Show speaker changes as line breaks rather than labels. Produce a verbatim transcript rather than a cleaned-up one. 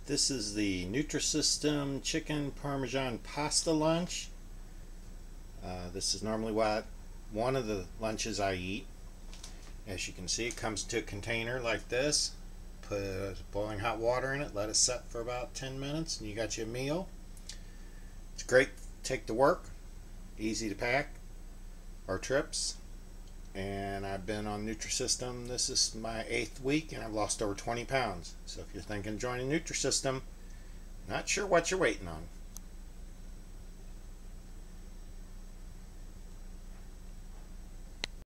This is the Nutrisystem Chicken Parmesan Pasta lunch. Uh, this is normally what one of the lunches I eat. As you can see, it comes to a container like this. Put boiling hot water in it, let it set for about ten minutes, and you got your meal. It's great to take to work, easy to pack, or trips. And I've been on Nutrisystem. This is my eighth week, and I've lost over twenty pounds. So if you're thinking of joining Nutrisystem, not sure what you're waiting on.